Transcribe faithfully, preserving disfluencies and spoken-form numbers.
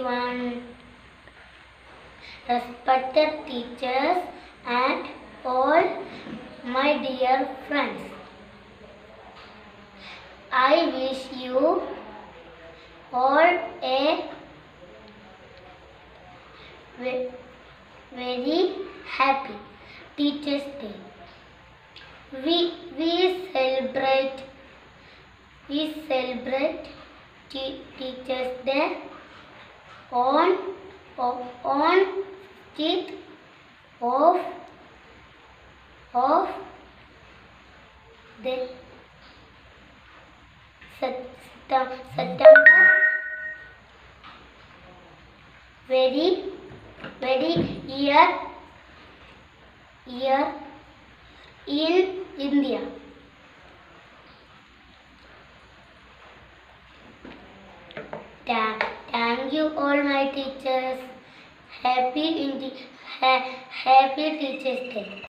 everyone, respected teachers and all my dear friends. I wish you all a very happy Teachers' Day. We we celebrate we celebrate Teachers' Day on on fifth of of the September. Very very year year in India. Thank you all my teachers. Happy Indi- ha- Happy Teachers' Day.